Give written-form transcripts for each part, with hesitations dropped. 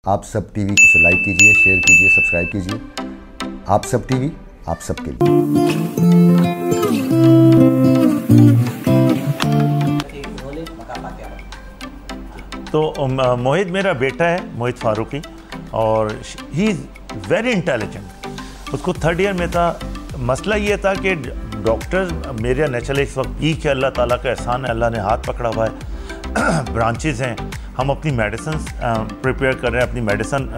आप सब टीवी को लाइक कीजिए, शेयर कीजिए, सब्सक्राइब कीजिए। आप सब टीवी, आप सबके लिए। तो मोहित मेरा बेटा है, मोहित फारूकी, और ही इज़ वेरी इंटेलिजेंट। उसको 3rd ईयर में था। मसला ये था कि डॉक्टर मेरे नेचुरली इस वक्त पीक है, अल्लाह ताला का एहसान है, अल्लाह ने हाथ पकड़ा हुआ है। ब्रांचेस हैं, हम अपनी मेडिसिन प्रिपेयर कर रहे हैं, अपनी मेडिसिन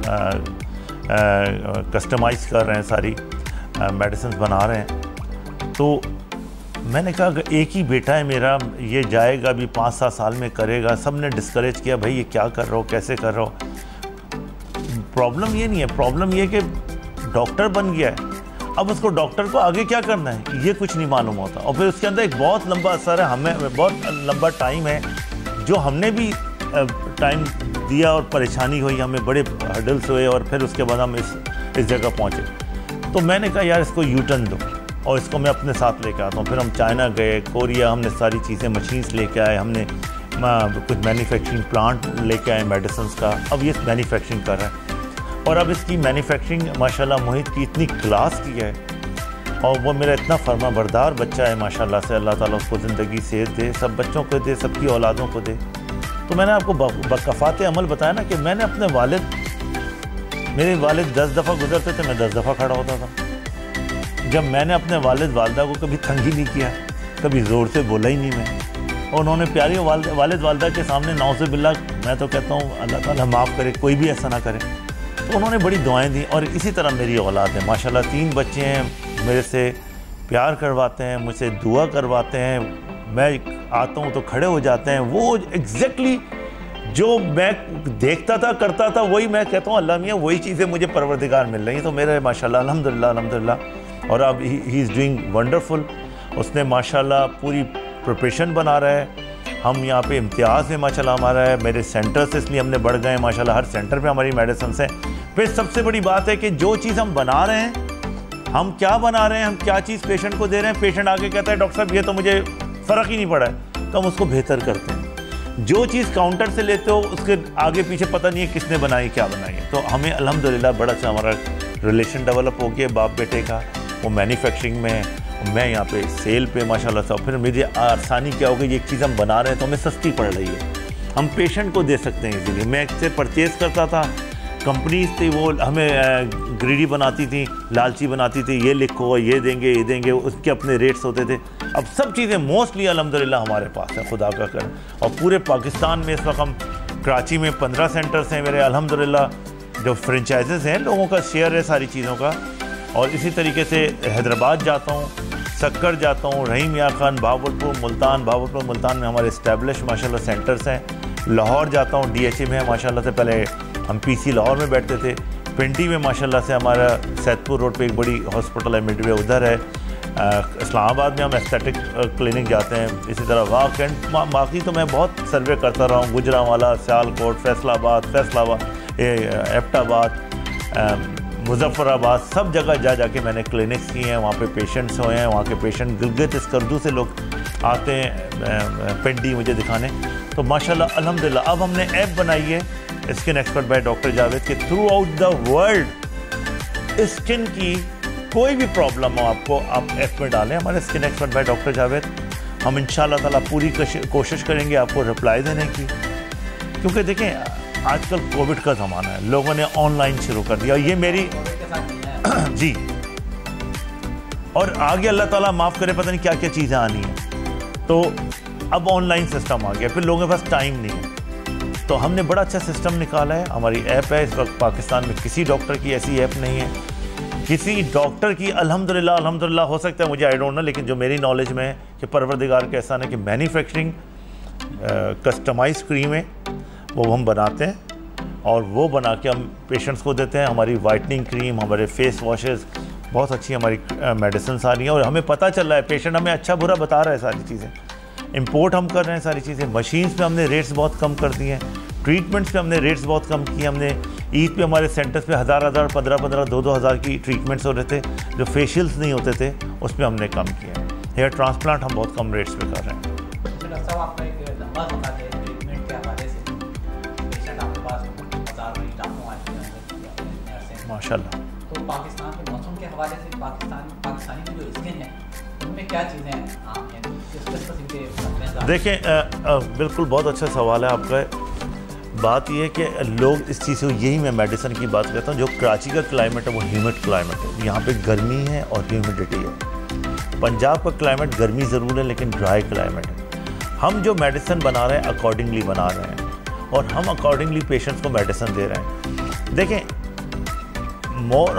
कस्टमाइज़ कर रहे हैं, सारी मेडिसिन बना रहे हैं। तो मैंने कहा कि एक ही बेटा है मेरा, ये जाएगा भी 5-7 साल में करेगा। सब ने डिस्करेज किया, भाई ये क्या कर रहे हो, कैसे कर रहे हो। प्रॉब्लम ये नहीं है, प्रॉब्लम ये कि डॉक्टर बन गया है, अब उसको डॉक्टर को आगे क्या करना है ये कुछ नहीं मालूम होता। और फिर उसके अंदर एक बहुत लंबा असर है, हमें बहुत लंबा टाइम है जो हमने भी टाइम दिया और परेशानी हुई, हमें बड़े हर्डल्स हुए और फिर उसके बाद हम इस जगह पहुँचे। तो मैंने कहा यार इसको यू टर्न दो और इसको मैं अपने साथ लेकर आता हूँ। फिर हम चाइना गए, कोरिया, हमने सारी चीज़ें मशीन्स लेके आए, हमने कुछ मैन्युफैक्चरिंग प्लांट लेके आए मेडिसिन का। अब ये मैन्युफैक्चरिंग कर रहा है और अब इसकी मैन्युफैक्चरिंग माशाल्लाह मोहित की इतनी क्लास की है और वो मेरा इतना फर्माबरदार बच्चा है माशाल्लाह से। अल्लाह ताला उसको ज़िंदगी सेहत दे, सब बच्चों को दे, सबकी औलादों को दे। तो मैंने आपको बकफ़ात अमल बताया ना कि मैंने अपने मेरे वालिद 10 दफ़ा गुजरते थे, मैं 10 दफ़ा खड़ा होता था। जब मैंने अपने वालिद वालदा को कभी तंग ही नहीं किया, कभी ज़ोर से बोला ही नहीं मैं, और उन्होंने प्यारी वालिद वालदा के सामने नाउज़ु बिल्लाह, मैं तो कहता हूँ अल्लाह ताला माफ़ करे, कोई भी ऐसा ना करे। तो उन्होंने बड़ी दुआएं दी और इसी तरह मेरी औलाद है माशाल्लाह। 3 बच्चे हैं, मेरे से प्यार करवाते हैं, मुझसे दुआ करवाते हैं। मैं आता हूँ तो खड़े हो जाते हैं। वो एग्जैक्टली जो मैं देखता था, करता था, वही मैं कहता हूँ अल्लाह मियाँ वही चीज़ें मुझे परवरदिगार मिल रही हैं। तो मेरे माशाल्लाह अल्हम्दुलिल्लाह अल्हम्दुलिल्लाह। और अब ही इज़ डूइंग वंडरफुल। उसने माशाल्लाह पूरी प्रिपरेशन बना रहा है। हम यहाँ पे इम्तियाज़ में माशाल्लाह हमारा है, मेरे सेंटर से इसलिए हमने बढ़ गए हैं माशाल्लाह। हर सेंटर पे हमारी मेडिसिन हैं। फिर सबसे बड़ी बात है कि जो चीज़ हम बना रहे हैं, हम क्या बना रहे हैं, हम क्या चीज़ पेशेंट को दे रहे हैं, पेशेंट आके कहता है डॉक्टर साहब ये तो मुझे फ़र्क ही नहीं पड़ा है, तो हम उसको बेहतर करते हैं। जो चीज़ काउंटर से लेते हो उसके आगे पीछे पता नहीं है किसने बनाई, क्या बनाई है। तो हमें अल्हम्दुलिल्लाह बड़ा अच्छा हमारा रिलेशन डेवलप हो गया बाप बेटे का। वो मैन्युफैक्चरिंग में, मैं यहाँ पे सेल पे माशाल्लाह से। फिर मुझे आसानी क्या होगी, ये चीज़ हम बना रहे हैं तो हमें सस्ती पड़ रही है, हम पेशेंट को दे सकते हैं इसीलिए। मैं इससे परचेज़ करता था, कंपनीज थी वो हमें ग्रीडी बनाती थी, लालची बनाती थी, ये लिखो ये देंगे, उसके अपने रेट्स होते थे। अब सब चीज़ें मोस्टली अल्हम्दुलिल्लाह हमारे पास है, खुदा का कर। और पूरे पाकिस्तान में इस वक्त हम कराची में 15 सेंटर्स हैं मेरे अल्हम्दुलिल्लाह। जो फ्रेंचाइजेज़ हैं, लोगों का शेयर है सारी चीज़ों का। और इसी तरीके से हैदराबाद जाता हूँ, सक्कर जाता हूँ, रहीम मियाँ खान, भावलपुर, मुल्तान में हमारे इस्टेब्लिश माशाल्लाह सेंटर्स हैं। लाहौर जाता हूँ, DHA में है माशाल्लाह से। पहले हम PC लाहौर में बैठते थे। पिंडी में माशाल्लाह से हमारा सैदपुर रोड पे एक बड़ी हॉस्पिटल है मिडवे, उधर है। इस्लामाबाद में हम एस्थेटिक क्लिनिक जाते हैं। इसी तरह बाकी तो मैं बहुत सर्वे करता रहा हूँ, गुजरांवाला, सियालकोट, फैसलाबाद, एबटाबाद, मुजफ्फराबाद, सब जगह जाके मैंने क्लिनिक्स किए हैं। वहाँ पे पेशेंट्स हुए हैं, वहाँ के पेशेंट गिलगित स्कर्दू से लोग आते हैं पिंडी मुझे दिखाने। तो माशाल्लाह अल्हम्दुलिल्लाह अब हमने ऐप बनाई है skin expert by doctor Javed के। Throughout the world skin की कोई भी प्रॉब्लम हो आपको, आप ऐप में डालें हमारे skin expert by doctor Javed. हम इंशाल्लाह ताला पूरी कोशिश करेंगे आपको रिप्लाई देने की, क्योंकि देखें आजकल कोविड का ज़माना है, लोगों ने ऑनलाइन शुरू कर दिया। ये मेरी जी, और आगे अल्लाह ताला माफ़ करे पता नहीं क्या क्या चीज़ें आनी हैं। तो अब ऑनलाइन सिस्टम आ गया, फिर लोगों के पास टाइम नहीं है। तो हमने बड़ा अच्छा सिस्टम निकाला है, हमारी ऐप है। इस वक्त पाकिस्तान में किसी डॉक्टर की ऐसी ऐप नहीं है, किसी डॉक्टर की अल्हम्दुलिल्लाह हो सकता है, मुझे आई डोंट नो, लेकिन जो मेरी नॉलेज में है कि परवरदिगार का एहसान है कि मैन्युफैक्चरिंग कस्टमाइज क्रीम है वो हम बनाते हैं और वो बना के हम पेशेंट्स को देते हैं। हमारी वाइटनिंग क्रीम, हमारे फेस वॉशेस, बहुत अच्छी हमारी मेडिसिन आ रही हैं और हमें पता चल रहा है, पेशेंट हमें अच्छा बुरा बता रहा है सारी चीज़ें। इंपोर्ट हम कर रहे हैं सारी चीज़ें। मशीन्स पे हमने रेट्स बहुत कम कर दिए हैं, ट्रीटमेंट्स पे हमने रेट्स बहुत कम किए। हमने ईद पे हमारे सेंटर्स पे 1000 15 2 हज़ार की ट्रीटमेंट्स हो रहे थे, जो फेशियल्स नहीं होते थे उस पर हमने कम किया है। हेयर ट्रांसप्लांट हम बहुत कम रेट्स पे कर रहे हैं। माशाल्लाह। तो पाकिस्तान के मौसम के हवाले से पाकिस्तानी की जो स्किन है उनमें क्या चीज़ें आम हैं, किस किस्म के? देखें बिल्कुल बहुत अच्छा सवाल है आपका। बात यह है कि लोग इस चीज़ से, यही मैं मेडिसिन की बात करता हूँ, जो कराची का क्लाइमेट है वो ह्यूमिड क्लाइमेट है। यहाँ पे गर्मी है और ह्यूमिडिटी है। पंजाब का क्लाइमेट गर्मी ज़रूर है लेकिन ड्राई क्लाइमेट है। हम जो मेडिसिन बना रहे हैं अकॉर्डिंगली बना रहे हैं और हम अकॉर्डिंगली पेशेंट्स को मेडिसिन दे रहे हैं। देखें मोर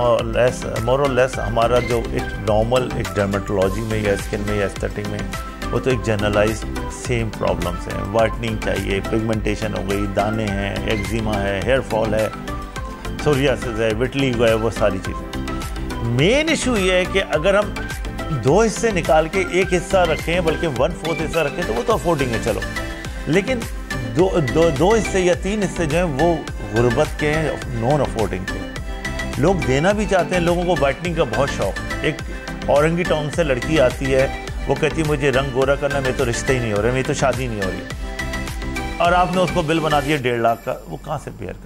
और लेस हमारा जो एक नॉर्मल एक डर्मेटोलॉजी में या स्किन में या एस्थेटिक में, वो तो एक जनरलाइज सेम प्रॉब्लम्स हैं। वाइटनिंग चाहिए, पिगमेंटेशन हो गई, दाने हैं, एक्जिमा है, हेयर फॉल है, सोरियासिस है, विटलिगो है, वो सारी चीज़ें। मेन इशू ये है कि अगर हम 2 हिस्से निकाल के एक हिस्सा रखें, बल्कि 1/4 हिस्सा रखें, तो वो तो अफोर्डिंग है चलो, लेकिन दो हिस्से या 3 हिस्से जो हैं वो गुर्बत के हैं, नॉन अफोर्डिंग के। लोग देना भी चाहते हैं, लोगों को वाइटनिंग का बहुत शौक। एक औरंगी टाउन से लड़की आती है, वो कहती है मुझे रंग गोरा करना, मेरे तो रिश्ते ही नहीं हो रहे, मेरी तो शादी नहीं हो रही, और आपने उसको बिल बना दिया 1.5 लाख का, वो कहाँ से बेयर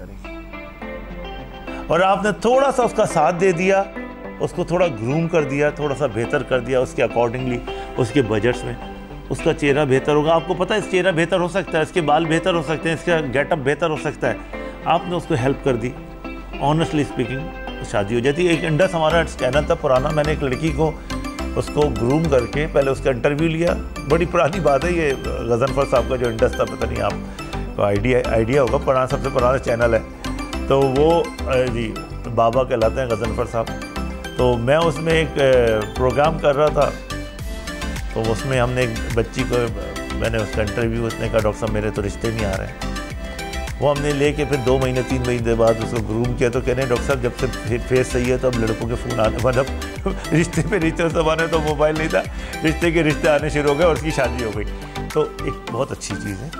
करेगी? और आपने थोड़ा सा उसका साथ दे दिया, उसको थोड़ा ग्रूम कर दिया, थोड़ा सा बेहतर कर दिया उसके अकॉर्डिंगली, उसके बजट्स में, उसका चेहरा बेहतर होगा। आपको पता है चेहरा बेहतर हो सकता है, इसके बाल बेहतर हो सकते हैं, इसका गेटअप बेहतर हो सकता है। आपने उसको हेल्प कर दी, ऑनेस्टली स्पीकिंग शादी हो जाती है। एक इंडस हमारा स्कैनर था पुराना, मैंने एक लड़की को उसको ग्रूम करके पहले उसका इंटरव्यू लिया। बड़ी पुरानी बात है ये, गजनफर साहब का जो इंडस था, पता नहीं आपको आइडिया होगा, पुराना सबसे पुराना चैनल है। तो वो जी बाबा कहलाते हैं गजनफर साहब। तो मैं उसमें एक प्रोग्राम कर रहा था, तो उसमें हमने एक बच्ची को, मैंने उसका इंटरव्यू, उसने कहा डॉक्टर साहब मेरे तो रिश्ते नहीं आ रहे हैं। वो हमने लेके फिर 2 महीने 3 महीने बाद उसको ग्रूम किया, तो कह रहे हैं डॉक्टर साहब जब से फेस सही है तो अब लड़कों के फ़ोन आने, मतलब रिश्ते पे रिश्ते, उस ज़माने तो मोबाइल नहीं था, रिश्ते के रिश्ते आने शुरू हो गए और उसकी शादी हो गई। तो एक बहुत अच्छी चीज़ है,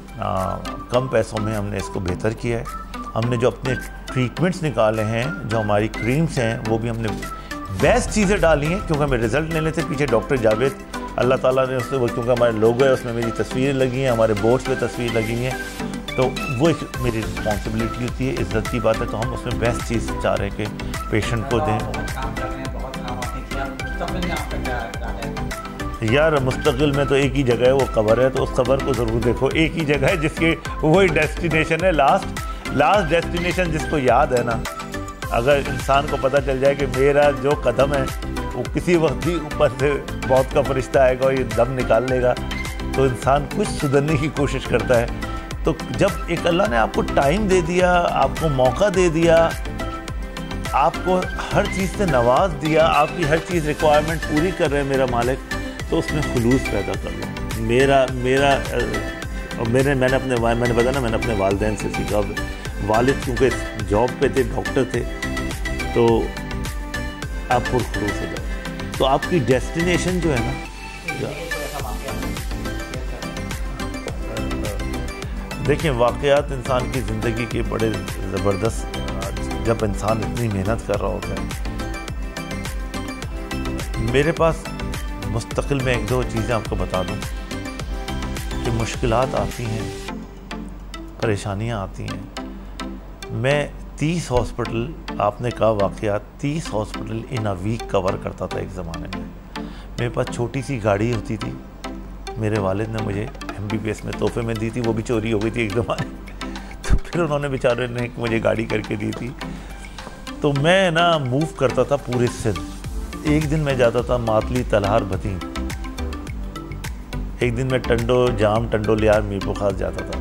कम पैसों में हमने इसको बेहतर किया है। हमने जो अपने ट्रीटमेंट्स निकाले हैं, जो हमारी क्रीम्स हैं, वो भी हमने बेस्ट चीज़ें डाली हैं, क्योंकि हमें रिज़ल्ट लेने से पीछे डॉक्टर जावेद, अल्लाह ताला ने उससे, क्योंकि हमारे लोगो है उसमें मेरी तस्वीरें लगी हैं, हमारे बोर्ड्स पे तस्वीर लगी हैं, तो वो एक मेरी रिस्पॉन्सिबिलिटी होती है, इज़्ज़त की बात है। तो हम उसमें बेस्ट चीज़ चाह रहे हैं कि पेशेंट को दें। यार मुस्तकिल में तो एक ही जगह है, वो कब्र है, तो उस कब्र को ज़रूर देखो। एक ही जगह है जिसके वही डेस्टिनेशन है, लास्ट डेस्टिनेशन जिसको याद है ना। अगर इंसान को पता चल जाए कि मेरा जो कदम है वो किसी वक्त भी ऊपर से बहुत का फरिश्ता आएगा और ये दम निकाल लेगा, तो इंसान कुछ सुधरने की कोशिश करता है। तो जब एक अल्लाह ने आपको टाइम दे दिया, आपको मौका दे दिया, आपको हर चीज़ से नवाज दिया, आपकी हर चीज़ रिक्वायरमेंट पूरी कर रहे हैं मेरा मालिक, तो उसमें खुलूस पैदा कर लो। मैंने बताया ना, मैंने अपने वालिदैन से सीखा। वालिद क्योंकि जॉब पे थे, डॉक्टर थे, तो आप खुलूस हो जाओ, तो आपकी डेस्टिनेशन जो है ना, देखिए वाक़यात इंसान की ज़िंदगी के बड़े ज़बरदस्त, जब इंसान इतनी मेहनत कर रहा होता है। मेरे पास मुस्तकिल में 1-2 चीज़ें आपको बता दूं कि मुश्किलात आती हैं, परेशानियां आती हैं। मैं 30 हॉस्पिटल, आपने कहा वाक़यात, 30 hospital in a week cover करता था एक ज़माने में। मेरे पास छोटी सी गाड़ी होती थी, मेरे वालिद ने मुझे MBBS में तोहफे में दी थी, वो भी चोरी हो गई थी एक ज़माने। तो फिर उन्होंने बेचारे ने मुझे गाड़ी करके दी थी। तो मैं ना मूव करता था पूरे सिंध। एक दिन मैं जाता था मातली, तलहार, भतीन। एक दिन मैं टंडो लियार, मीरपुर खास जाता था।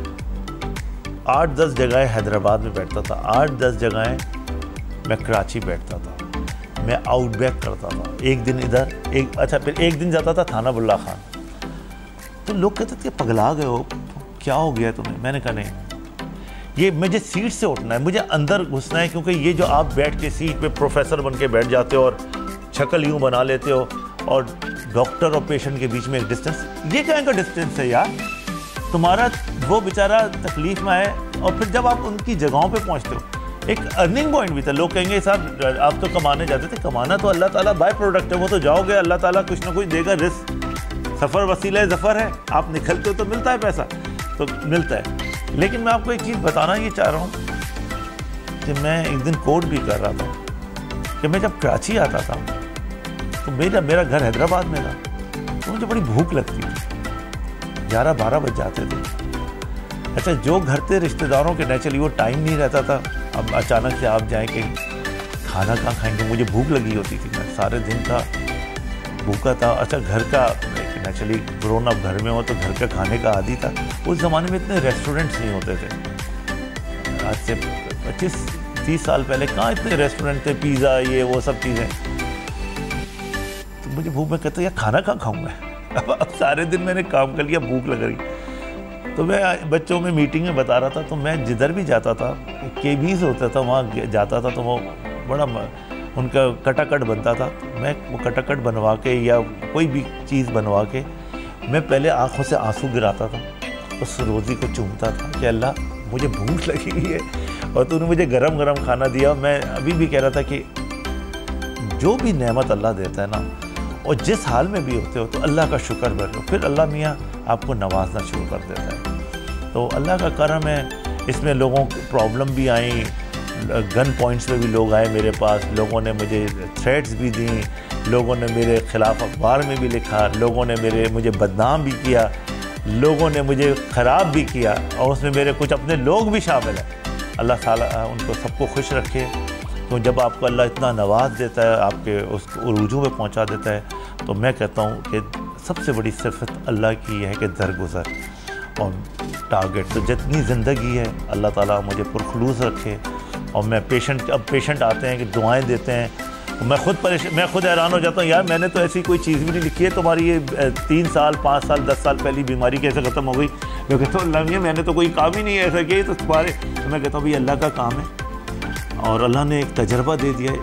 8-10 जगह हैदराबाद में बैठता था, 8-10 जगह मैं कराची बैठता था, मैं आउटबैक करता था। एक दिन इधर, फिर एक दिन जाता था थाना बुल्ला खान। तो लोग कहते थे पगला गए हो, क्या हो गया तुम्हें? मैंने कहा नहीं, ये मुझे सीट से उठना है, मुझे अंदर घुसना है, क्योंकि ये जो आप बैठ के सीट पे प्रोफेसर बन के बैठ जाते हो और शक्ल यूँ बना लेते हो, और डॉक्टर और पेशेंट के बीच में एक डिस्टेंस, ये क्या का डिस्टेंस है यार? तुम्हारा वो बेचारा तकलीफ में आए, और फिर जब आप उनकी जगहों पे पहुंचते हो, एक अर्निंग पॉइंट भी था। लोग कहेंगे साहब आप तो कमाने जाते थे, कमाना तो अल्लाह ताला बाय प्रोडक्ट है, वो तो जाओगे अल्लाह ताला कुछ ना कुछ देगा, रिस्क, सफ़र वसीला ज़फ़र है, आप निकलते हो तो मिलता है पैसा, तो मिलता है। लेकिन मैं आपको एक चीज़ बताना ये चाह रहा हूँ कि मैं एक दिन कोट भी कर रहा था कि मैं जब कराची आता था तो मेरा घर हैदराबाद में था, तो मुझे बड़ी भूख लगती थी, 11-12 बज जाते थे। अच्छा, जो घर थे रिश्तेदारों के नेचुरली वो टाइम नहीं रहता था, अब अचानक से आप जाएँ कि खाना कहाँ खाएंगे, मुझे भूख लगी होती थी, मैं सारे दिन का भूखा था। अच्छा, घर का नेचुरली ग्रोन अप घर में हो तो घर का खाने का आदी था। उस ज़माने में इतने रेस्टोरेंट्स नहीं होते थे, आज से 25-30 साल पहले कहाँ इतने रेस्टोरेंट थे, पिज़्ज़ा ये वो सब चीज़ें। तो मुझे भूख, में कहता यार खाना कहाँ खाऊँ मैं, अब सारे दिन मैंने काम कर लिया, भूख लग रही। तो मैं बच्चों में मीटिंग में बता रहा था, तो मैं जिधर भी जाता था, केबीज़ होता था, वहाँ जाता था तो वो बड़ा उनका कटाकट बनता था। मैं वो कटाकट बनवा के या कोई भी चीज़ बनवा के मैं पहले आँखों से आंसू गिराता था, उस रोज़ी को चूमता था कि अल्लाह मुझे भूख लगी हुई है और तूने मुझे गरम गरम खाना दिया। मैं अभी भी कह रहा था कि जो भी नेमत अल्लाह देता है ना, और जिस हाल में भी होते हो तो अल्लाह का शुक्र करो, फिर अल्लाह मियाँ आपको नवाजना शुरू कर देता है। तो अल्लाह का करम है। इसमें लोगों को प्रॉब्लम भी आई, गन पॉइंट्स पे भी लोग आए मेरे पास, लोगों ने मुझे थ्रेट्स भी दी, लोगों ने मेरे ख़िलाफ़ अखबार में भी लिखा, लोगों ने मुझे बदनाम भी किया, लोगों ने मुझे ख़राब भी किया, और उसमें मेरे कुछ अपने लोग भी शामिल हैं। अल्लाह ताला उनको सबको खुश रखे। तो जब आपको अल्लाह इतना नवाज देता है, आपके उस उरूजों में पहुंचा देता है, तो मैं कहता हूं कि सबसे बड़ी सिफत अल्लाह की है कि दरगुजर और टारगेट। तो जितनी ज़िंदगी है अल्लाह ताला मुझे पुरखलूस रखे। और मैं अब पेशेंट आते हैं कि दुआएं देते हैं, मैं खुद हैरान हो जाता हूँ, यार मैंने तो ऐसी कोई चीज़ भी नहीं लिखी है, तुम्हारी ये 3 साल 5 साल 10 साल पहली बीमारी कैसे ख़त्म हो गई। मैं कहता हूँ अल्लाह, मैंने तो कोई काम ही नहीं है ऐसा किया, तो तुम्हारे। तो मैं कहता हूँ भाई अल्लाह का काम है, और अल्लाह ने एक तजर्बा दे दिया,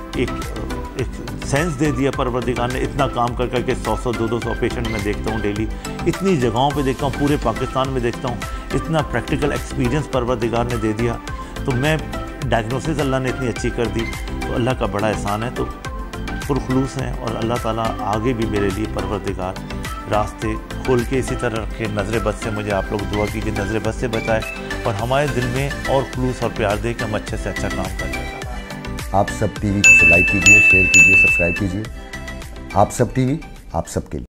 एक सेंस दे दिया परवरदिगार ने। इतना काम कर करके 100 200 पेशेंट मैं देखता हूँ डेली, इतनी जगहों पे देखता हूँ, पूरे पाकिस्तान में देखता हूँ, इतना प्रैक्टिकल एक्सपीरियंस परवरदिगार ने दे दिया। तो मैं डायग्नोसिस अल्लाह ने इतनी अच्छी कर दी, तो अल्लाह का बड़ा एहसान है। तो पुरखलूस हैं, और अल्लाह ताला आगे भी मेरे लिए परवरदिगार रास्ते खोल के इसी तरह रखे। नज़र बद से मुझे आप लोग दुआ कीजिए, नज़र बद से बचाए, और हमारे दिल में और खलूस और प्यार दे कि हम अच्छे से अच्छा काम करें। आप सब टीवी को लाइक कीजिए, शेयर कीजिए, सब्सक्राइब कीजिए। आप सब टीवी आप सबके लिए।